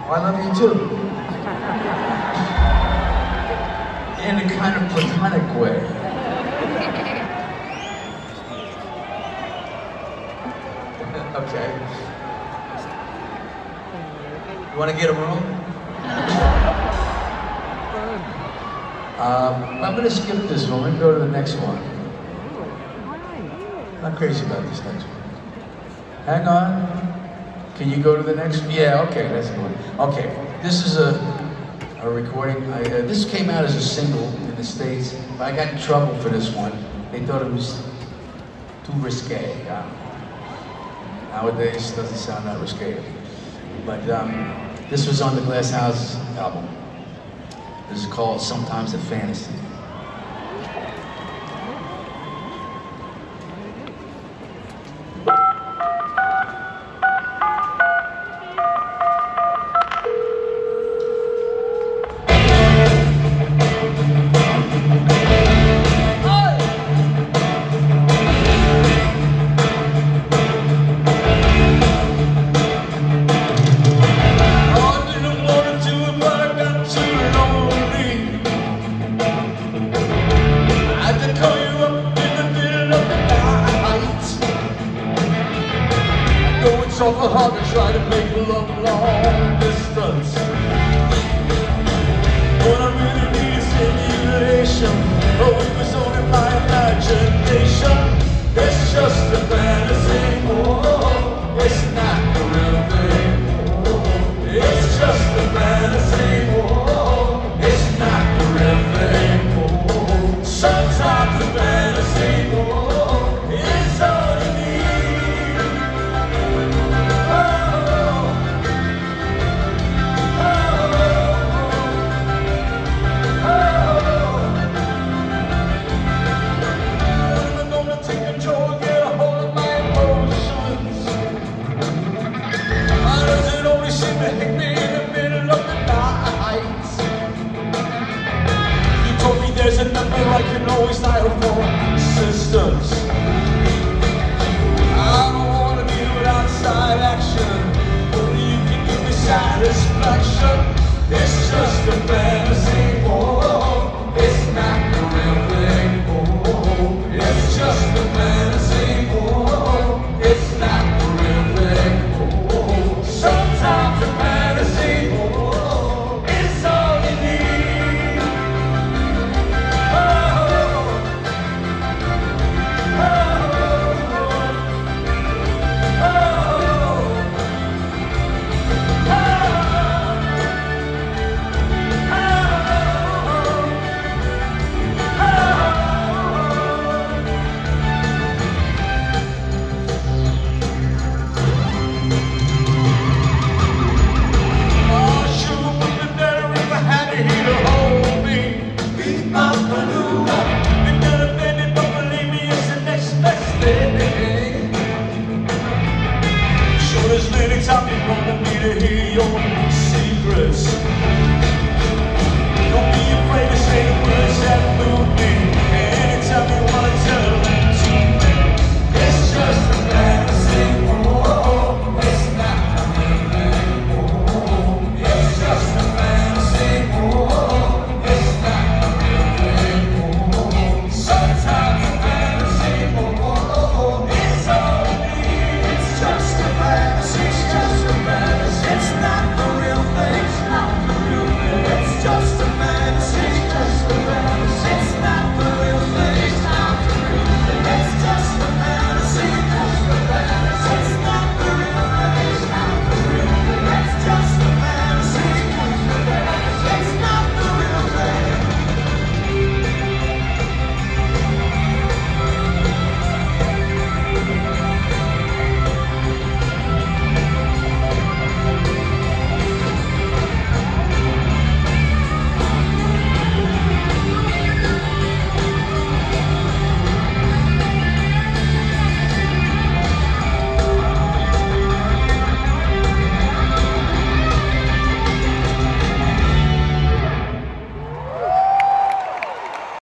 I love you too. In a kind of platonic way. Okay. You want to get a room? I'm going to skip this one. Let me go to the next one. I'm not crazy about this next one. Hang on. Can you go to the next one? Yeah, okay, that's the one. Okay, this is a recording. This came out as a single in the States, but I got in trouble for this one. They thought it was too risque. Nowadays, it doesn't sound that risque. But this was on the Glass House album. This is called Sometimes a Fantasy. It's awful hard to try to make love long distance. What I really need is stimulation. Oh, it was only my imagination. It's just